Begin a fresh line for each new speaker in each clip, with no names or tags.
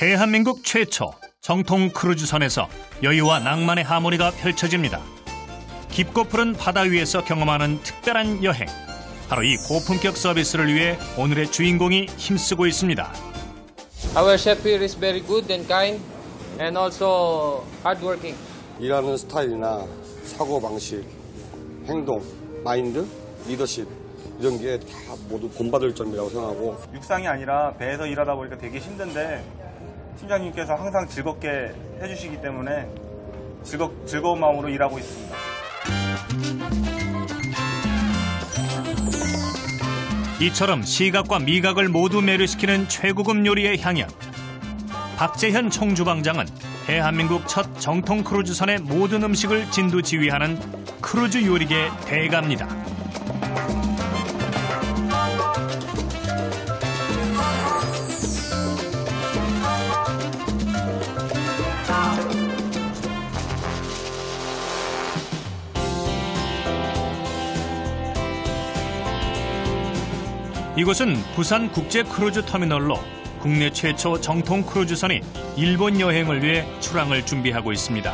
대한민국 최초 정통 크루즈선에서 여유와 낭만의 하모니가 펼쳐집니다. 깊고 푸른 바다 위에서 경험하는 특별한 여행. 바로 이 고품격 서비스를 위해 오늘의 주인공이 힘쓰고 있습니다.
Our chef here is very good and kind and also hardworking.
일하는 스타일이나 사고방식, 행동, 마인드, 리더십 이런 게 다 모두 본받을 점이라고 생각하고,
육상이 아니라 배에서 일하다 보니까 되게 힘든데 팀장님께서 항상 즐겁게 해주시기 때문에 즐거운 마음으로 일하고 있습니다.
이처럼 시각과 미각을 모두 매료시키는 최고급 요리의 향연. 박재현 총주방장은 대한민국 첫 정통 크루즈선의 모든 음식을 진두지휘하는 크루즈 요리계 대가입니다. 이곳은 부산 국제 크루즈 터미널로 국내 최초 정통 크루즈선이 일본 여행을 위해 출항을 준비하고 있습니다.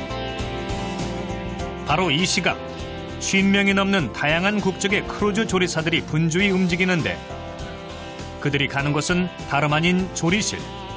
바로 이 시각 50명이 넘는 다양한 국적의 크루즈 조리사들이 분주히 움직이는데, 그들이 가는 곳은 다름 아닌 조리실.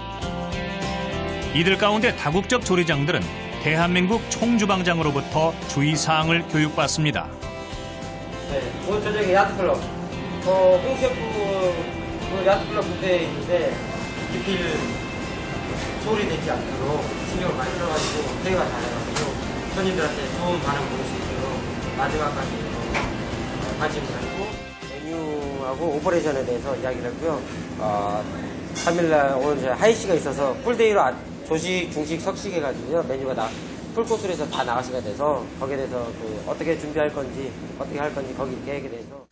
이들 가운데 다국적 조리장들은 대한민국 총주방장으로부터 주의사항을 교육받습니다.
네, 오늘 저녁에 야트클럽. 홍 셰프 야트클럽 뷔페에 있는데 리필 소리내지 않도록 신경을 많이 써가지고 회의가 잘해가지고 손님들한테 좋은 반응 보일 수 있도록 마지막까지 관심 가지고 메뉴하고 오퍼레이션에 대해서 이야기를 했고요. 3일날 오늘 저희 하이시가 있어서 풀데이로 조식, 중식, 석식 해가지고요. 메뉴가 풀코스로 해서 다 나가시게 돼서 거기에 대해서 어떻게 준비할 건지 어떻게 할 건지 거기 계획에 대해서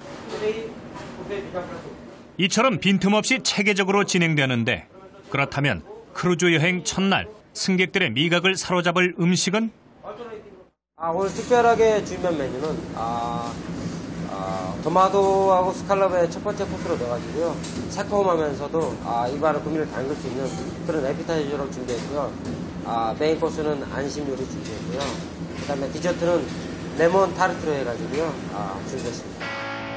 이처럼 빈틈없이 체계적으로 진행되는데, 그렇다면 크루즈 여행 첫날 승객들의 미각을 사로잡을 음식은?
오늘 특별하게 준비한 메뉴는 토마토하고 스칼롭의 첫 번째 코스로 넣어가지고요. 새콤하면서도 입안에 구미를 당길 수 있는 그런 에피타이저로 준비했고요. 메인 코스는 안심 요리 준비했고요. 그다음에 디저트는 레몬 타르트로 해가지고요. 준비했습니다.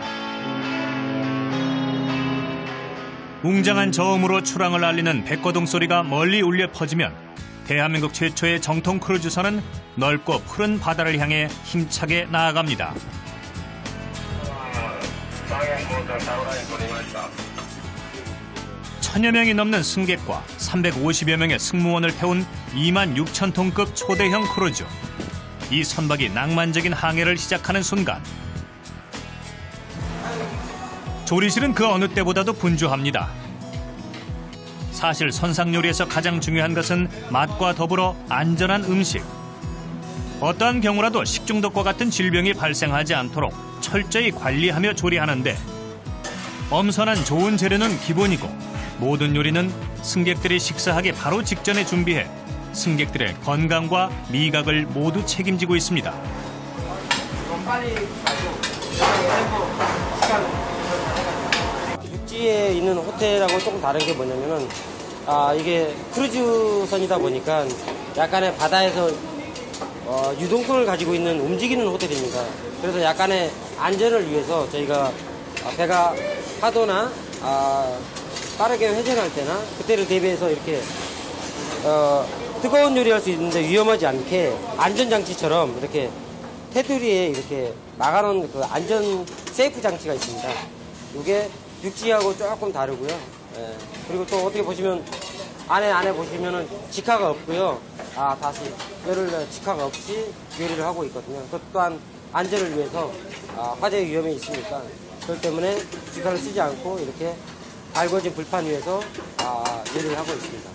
웅장한 저음으로 출항을 알리는 백거동 소리가 멀리 울려 퍼지면 대한민국 최초의 정통 크루즈선은 넓고 푸른 바다를 향해 힘차게 나아갑니다. 천여 명이 넘는 승객과 350여 명의 승무원을 태운 26,000톤급 초대형 크루즈. 이 선박이 낭만적인 항해를 시작하는 순간, 조리실은 그 어느 때보다도 분주합니다. 사실 선상요리에서 가장 중요한 것은 맛과 더불어 안전한 음식. 어떠한 경우라도 식중독과 같은 질병이 발생하지 않도록 철저히 관리하며 조리하는데, 엄선한 좋은 재료는 기본이고 모든 요리는 승객들이 식사하기 바로 직전에 준비해 승객들의 건강과 미각을 모두 책임지고 있습니다.
육지에 있는 호텔하고 조금 다른 게 뭐냐면은 이게 크루즈선이다 보니까 약간의 바다에서 유동성을 가지고 있는 움직이는 호텔입니다. 그래서 약간의 안전을 위해서 저희가 배가 파도나 빠르게 회전할 때나 그때를 대비해서 이렇게 뜨거운 요리할 수 있는데 위험하지 않게 안전장치처럼 이렇게 테두리에 이렇게 막아놓은 그 안전 세이프 장치가 있습니다. 이게 육지하고 조금 다르고요. 그리고 또 어떻게 보시면 안에 보시면은 직화가 없고요. 다시 직화가 없이 요리를 하고 있거든요. 그것 또한 안전을 위해서 화재 위험이 있으니까, 그렇기 때문에 직화를 쓰지 않고 이렇게 달궈진 불판 위에서 요리를 하고 있습니다.